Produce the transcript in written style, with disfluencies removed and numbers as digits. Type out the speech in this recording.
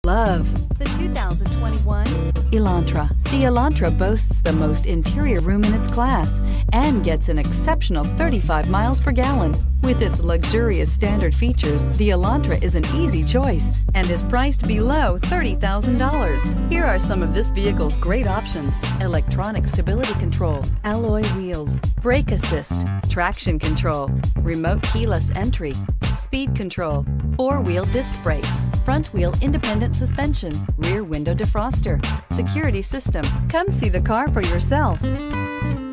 Love the 2021 Elantra. The Elantra boasts the most interior room in its class and gets an exceptional 35 miles per gallon. With its luxurious standard features, the Elantra is an easy choice and is priced below $30,000. Here are some of this vehicle's great options: electronic stability control, alloy wheels, brake assist, traction control, remote keyless entry, speed control, four-wheel disc brakes, front-wheel independent suspension, rear window defroster, security system. Come see the car for yourself.